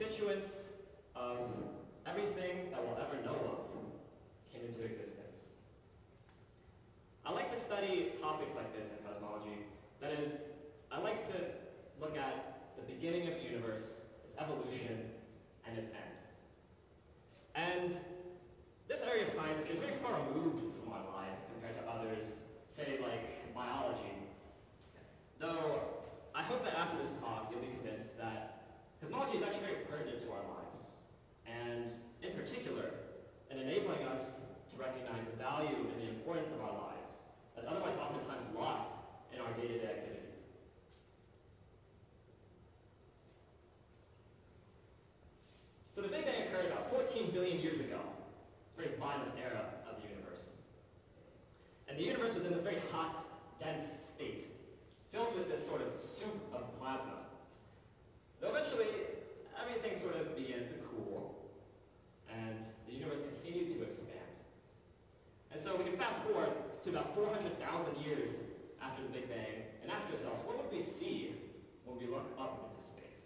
constituents of everything that we'll ever know of came into existence. I like to study topics like this in cosmology. That is, I like to look at the beginning of the universe, its evolution, and its end. And this area of science actually is very far removed from our lives compared to others, say like biology. Though, I hope that after this talk you'll be convinced that cosmology is actually very pertinent to our lives, and in particular, in enabling us to recognize the value and the importance of our lives, that's otherwise oftentimes lost in our day-to-day activities. So the Big Bang occurred about 14 billion years ago. It's a very violent era of the universe. And the universe was in this very hot, dense state, filled with this sort of soup of plasma. Though eventually, everything sort of began to cool, and the universe continued to expand. And so we can fast forward to about 400,000 years after the Big Bang and ask ourselves, what would we see when we look up into space?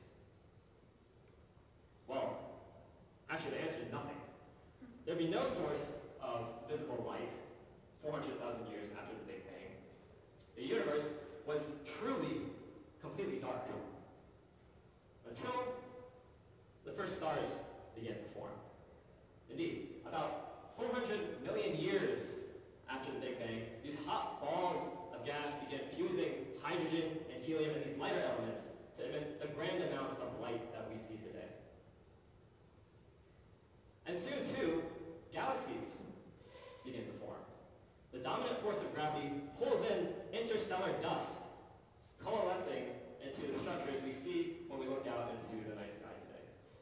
Well, actually the answer is nothing. There'd be no source of visible light 400,000 years after the Big Bang. The universe was truly, completely dark until the first stars began to form. Indeed, about 400 million years after the Big Bang, these hot balls of gas began fusing hydrogen and helium and these lighter elements to emit the grand amounts of light that we see today. And soon, too, galaxies begin to form. The dominant force of gravity pulls in interstellar dust, coalescing into the structures we see when we look out into the night sky today.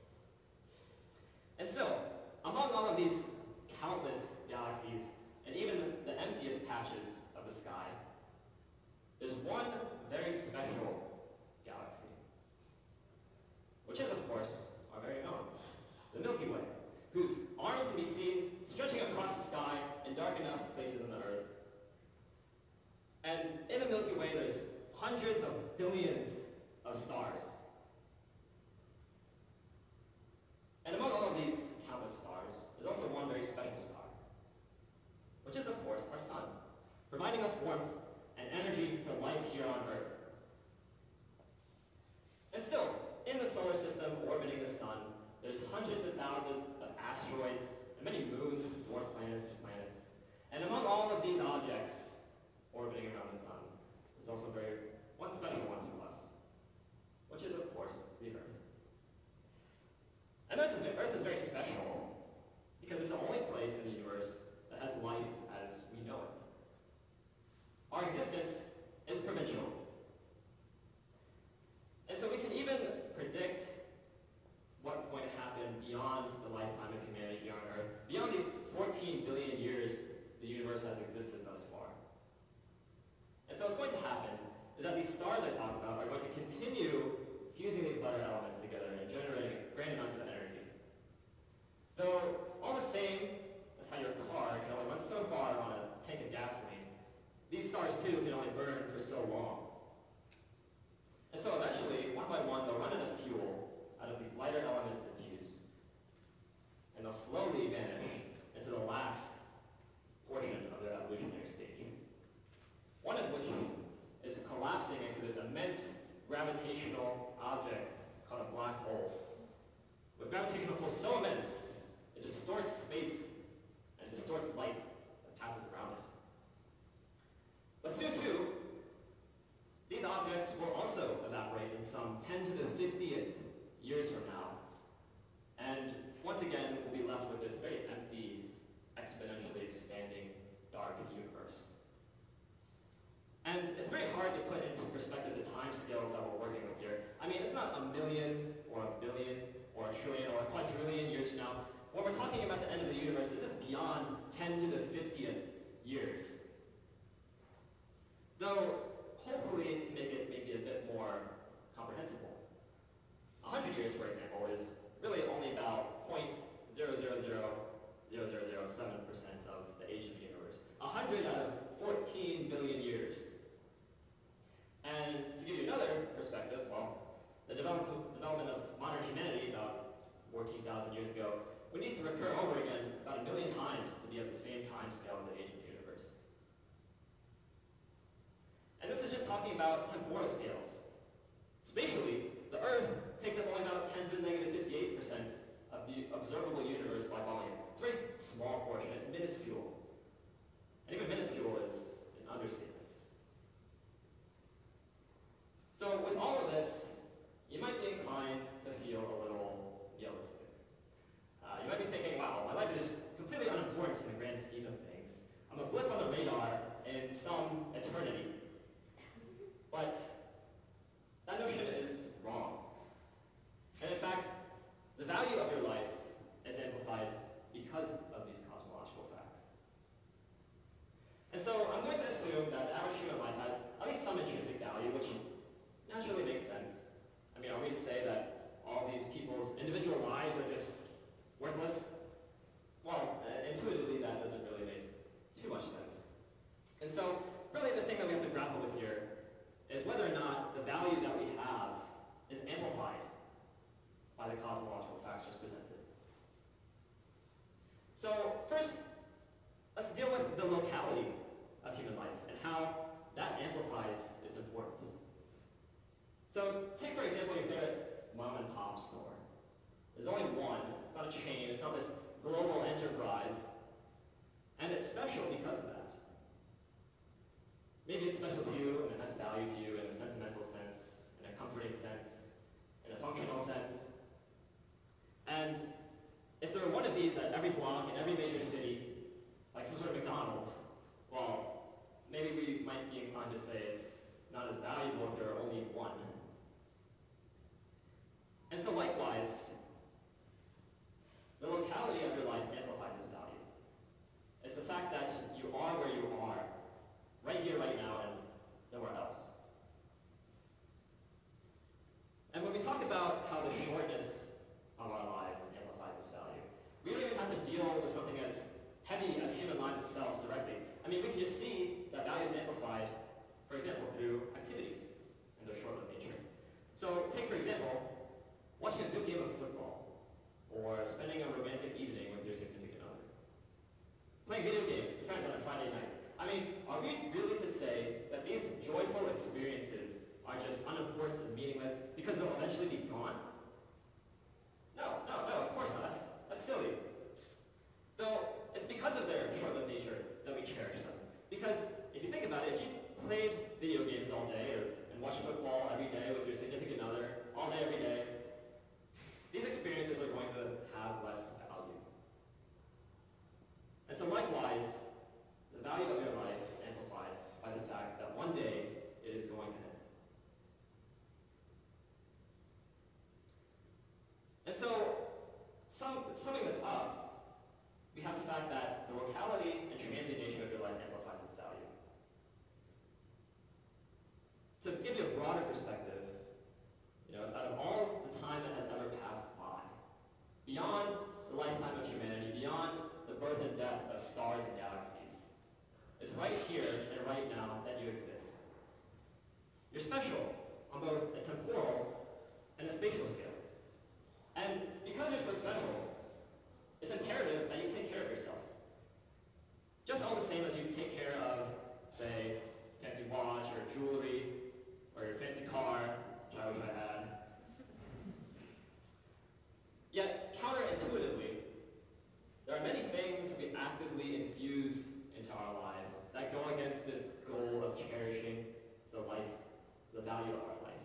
And still, among all of these countless galaxies, and even the emptiest patches of the sky, there's one very special galaxy, which is, of course, our very own, the Milky Way, whose arms can be seen stretching across the sky in dark enough places on the Earth. And in the Milky Way, there's hundreds of billions of stars. And among all of these countless stars, there's also one very special star, which is, of course, our sun, providing us warmth and energy for life here on Earth. And still, in the solar system orbiting the sun, there's hundreds of thousands of asteroids, and many moons, dwarf planets, and planets. And among all of these objects orbiting around the sun, there's also one special one to us, which is, of course, the Earth. And notice that the Earth is very special because it's the only place in the universe that has life as we know it. Our existence is provincial. And so we can even predict what's going to happen beyond the lifetime of humanity here on Earth, beyond these 14 billion years the universe has existed thus far. And so what's going to happen is that these stars I talked about are going to continue fusing these lighter elements together and generating grand amounts of energy. Though, all the same as how your car can only run so far on a tank of gasoline, these stars too can only burn for so long. And so eventually, one by one, they'll run out of fuel out of these lighter elements to fuse, and they'll slowly vanish into the last portion of their evolutionary stage. One of which is collapsing into this immense gravitational object called a black hole. With gravitational pull so immense, it distorts space and distorts light that passes around it. But soon too, these objects will also evaporate in some 10 to the 50th years from now. And once again, we'll be left with this very empty, exponentially expanding, dark universe. And it's very hard to put into perspective the time scales that we're working with here. I mean, it's not a million, or a billion, or a trillion, or a quadrillion years from now. When we're talking about the end of the universe, this is beyond 10 to the 50th years. Though, hopefully, to make it maybe a bit more comprehensible, 100 years, for example, is really only about 0.000007% of the age of the universe. 100 out of 14 billion years. And to give you another perspective, well, the development of modern humanity about 14,000 years ago, would need to recur over again about 1 million times to be at the same time scale as the age of the universe. And this is just talking about temporal scales. Spatially, the Earth takes up only about 10 to the negative 58% of the observable universe by volume. It's a very small portion, it's minuscule. And even minuscule is an understatement. So with all of this, you might be inclined to feel a little realistic. You might be thinking, wow, my life is just completely unimportant in the grand scheme of things. I'm a blip on the radar in some eternity. But that notion is wrong. And in fact, the value of your life is amplified because of these cosmological facts. And so I'm going to assume that the average human life has at least some intrinsic value, which naturally makes sense. I mean, are we to say that all these people's individual lives are just worthless? Well, intuitively, that doesn't really make too much sense. And so, really the thing that we have to grapple with here is whether or not the value that we have is amplified by the cosmological facts just presented. So first, let's deal with the locality of human life and how that amplifies its importance. So take, for example, your favorite mom and pop store. There's only one. It's not a chain. It's not this global enterprise. And it's special because of that. Maybe it's special to you, and it has value to you in a sentimental sense, in a comforting sense, in a functional sense. And if there were one of these at every block in every major city, like some sort of McDonald's, well, maybe we might be inclined to say it's not as valuable if there are only one. And so likewise, the locality of your life amplifies its value. It's the fact that you are where you are, right here, right now, and nowhere else. And when we talk about how the shortness of our lives amplifies its value, we don't even have to deal with something as heavy as human lives themselves directly. I mean, we can just see that value is amplified, for example, through activities and their short-lived nature. So take, for example, watching a good game of football, or spending a romantic evening with your significant other. Playing video games with friends on a Friday night. I mean, are we really to say that these joyful experiences are just unimportant and meaningless because they'll eventually be gone? No, of course not. That's silly. Though, it's because of their short-lived nature that we cherish them. Because if you think about it, if you played video games all day and watched football every day with your significant other, all day, every day, these experiences are going to have less value. And so likewise, the value of your life is amplified by the fact that one day it is going to end. And so, summing this up, we have the fact that the locality and transient nature of your life amplifies its value. To give you a broader perspective, it's out of all the time that has ever passed by, beyond the lifetime of humanity, beyond the birth and death of stars and galaxies, it's right here and right now that you exist. You're special on both a temporal and a spatial scale. And because you're so special, it's imperative that you take care of yourself. Just all the same as you take care of, say, fancy watch or jewelry, or your fancy car, which I wish I had. Yet, counterintuitively, there are many things we actively infuse into our lives that go against this goal of cherishing the value of our life.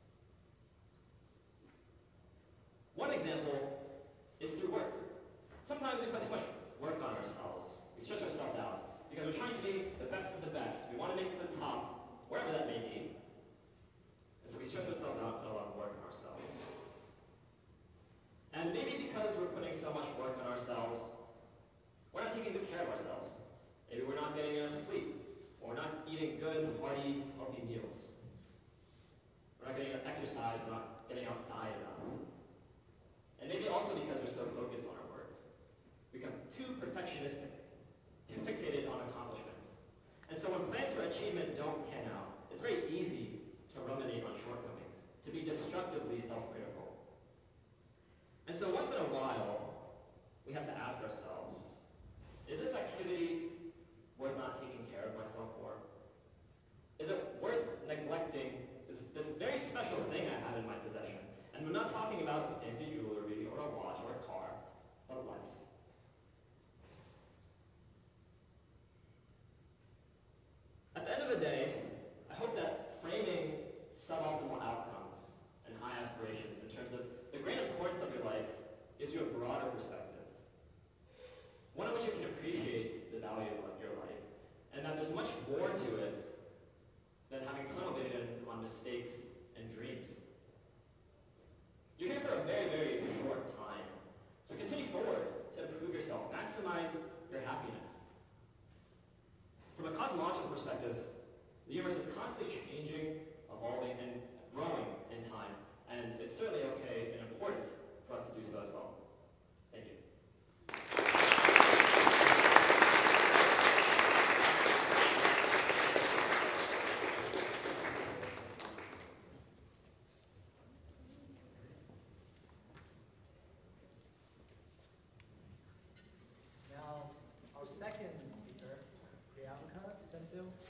One example is through work. Sometimes we put too much work on ourselves. We stretch ourselves out because we're trying to be the best of the best. We want to make it to the top, wherever that may be. And so we stretch ourselves out and put a lot of work on ourselves. And maybe because we're putting so much work on ourselves, we're not taking good care of ourselves. Maybe we're not getting enough sleep, or we're not eating good, hearty, healthy meals. We're not getting enough exercise, we're not getting outside enough. And maybe also because we're so focused on our work. We become too perfectionistic, too fixated on accomplishments. And so when plans for achievement don't pan out, it's very easy to ruminate on shortcomings, to be destructively self-critical. And so once in a we have to ask ourselves, is this activity worth not taking care of myself for? Is it worth neglecting this very special thing I have in my possession? And we're not talking about some fancy jewelry or a watch or a car, but life. At the end of the day, I hope that framing suboptimal outcomes and high aspirations in terms of the great importance of your life gives you a broader perspective. One in which you can appreciate the value of your life, and that there's much more to it than having tunnel vision on mistakes and dreams. You're here for a very, very short time, so continue forward to improve yourself, maximize your happiness. From a cosmological perspective, the universe is constantly changing, evolving, and growing in time, and it's certainly okay and important for us to do so as well. Thank you. Now, our second speaker, Priyanka Senthil.